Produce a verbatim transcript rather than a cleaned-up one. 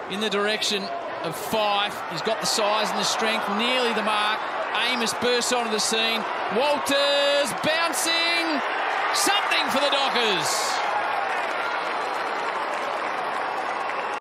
in the direction of Fife. He's got the size and the strength, nearly the mark. Amos bursts onto the scene. Walters bouncing. Something for the Dockers.